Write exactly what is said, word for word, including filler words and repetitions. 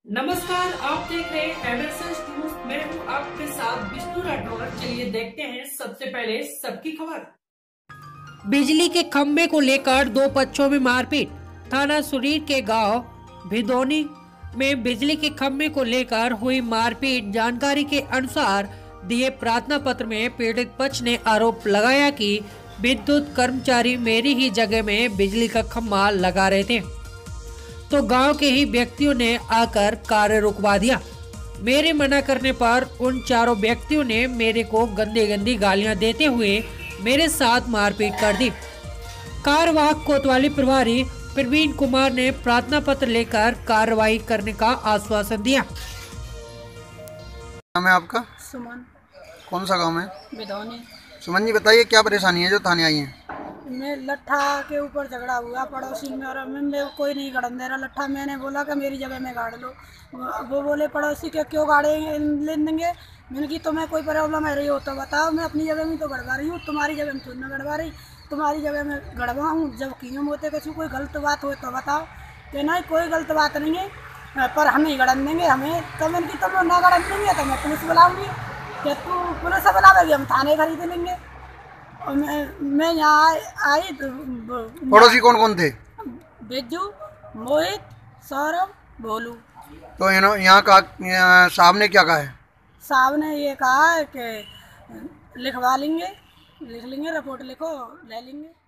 नमस्कार, आप देख रहे हैं एमएसएस न्यूज। मैं हूं आपके साथ विष्णु राठौर। चलिए देखते हैं सबसे पहले सबकी खबर। बिजली के खंभे को लेकर दो पक्षों में मारपीट। थाना सुरीर के गांव भिदौनी में बिजली के खंभे को लेकर हुई मारपीट। जानकारी के अनुसार दिए प्रार्थना पत्र में पीड़ित पक्ष ने आरोप लगाया कि विद्युत कर्मचारी मेरी ही जगह में बिजली का खंभा लगा रहे थे, तो गांव के ही व्यक्तियों ने आकर कार्य रुकवा दिया। मेरे मना करने पर उन चारों व्यक्तियों ने मेरे को गंदी गंदी गालियां देते हुए मेरे साथ मारपीट कर दी। कार्यवाहक कोतवाली प्रभारी प्रवीण कुमार ने प्रार्थना पत्र लेकर कार्रवाई करने का आश्वासन दिया। नाम है आपका? सुमन। कौन सा गांव है? भिदौनी। सुमन जी, बताइए क्या परेशानी है जो थाने आई है? मैं लट्ठा के ऊपर झगड़ा हुआ पड़ोसी में और मैं, मैं कोई नहीं गाड़न दे रहा लट्ठा। मैंने बोला कि मेरी जगह में गाड़ लो। वो बोले पड़ोसी के क्यों गाड़े ले देंगे। मैंने की तुम्हें कोई प्रॉब्लम है रही हो तो बताओ, मैं अपनी जगह में तो गड़वा रही हूँ, तुम्हारी जगह में थोड़ी ना गड़वा रही, तुम्हारी जगह में गड़वा हूँ। जब क्यों होते कुछ कोई गलत बात हो तो बताओ। कि नहीं, कोई गलत बात नहीं है, पर हम नहीं गड़न देंगे हमें। तो मैंने की तुम ना गड़न देंगे तो मैं पुलिस बुलाऊँगी। क्या तू पुलिस से बुलावेगी, हम थाने खरीद लेंगे। और मैं मैं यहाँ आई तो पड़ोसी कौन कौन थे? बिज्जू, मोहित, सौरभ, भोलू। तो यहाँ का साहब ने क्या कहा है? साहब ने ये कहा है कि लिखवा लेंगे, लिख लेंगे, रिपोर्ट लिखो ले लेंगे।